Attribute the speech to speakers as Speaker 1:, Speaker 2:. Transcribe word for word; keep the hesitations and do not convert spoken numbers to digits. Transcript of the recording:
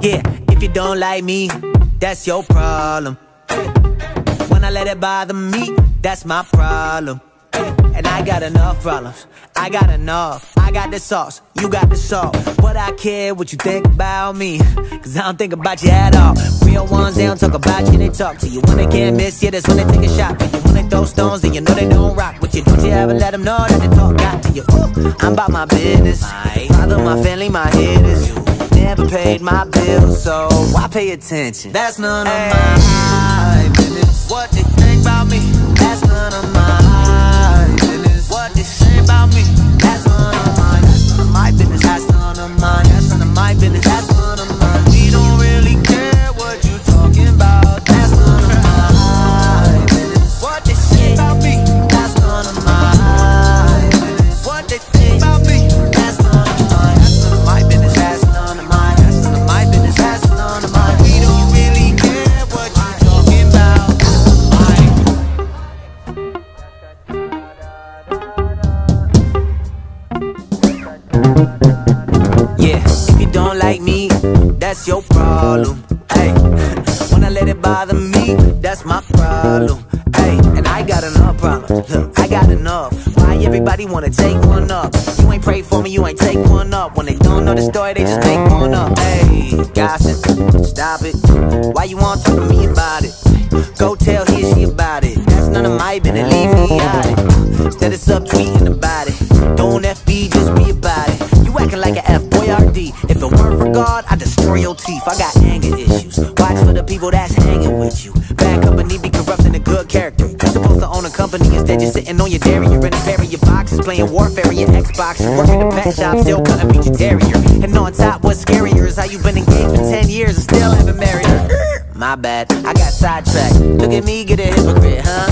Speaker 1: Yeah, if you don't like me, that's your problem. When I let it bother me, that's my problem. And I got enough problems, I got enough. I got the sauce, you got the salt. But I care what you think about me, cause I don't think about you at all. Real ones, they don't talk about you, they talk to you. When they can't miss you, that's when they take a shot. When you when they throw stones, then you know they don't rock with you. Don't you ever let them know that the talk got to you. Ooh, I'm about my business, father, my family, my hitters. Never paid my bills, so why pay attention? That's none of my business. What they think about me, that's none of my business. What they say about me, that's none of mine. That's none of my business. That's none of mine. That's none of my business. That's none of mine. We don't really care what you talking about. That's none of my business. What they say about me, that's none of my business. What they think about me, that's none of mine. That's none of my business. That's none of mine. That's none of my business. That's none of mine. We don't really care what you talking about. Yeah, if you don't like me, that's your problem. Hey, when I let it bother me, that's my problem. Hey, and I got enough problems. Look, I got enough. Why everybody wanna take one up? You ain't pray for me, you ain't take one up. When they don't know the story, they just make one up. Hey, gossip, stop it. Why you wanna talk to me about it? Go tell he or she about it. That's none of my business, leave me out it. Instead of subtweeting about it, don't F B, just be about it. You acting like an F-boy R D. If it weren't for God, I'd destroy your teeth. I got anger issues. Watch for the people that's hanging with you. Bad company be corrupting a good character. You're supposed to own a company, instead you're sitting on your dairy. You're in a pair of your boxes, playing Warfare in your Xbox. Working the pet shop, still cutting beat your terrier. And on top, what's scarier is how you've been engaged for ten years and still haven't married her. My bad, I got sidetracked. Look at me, get a hypocrite, huh?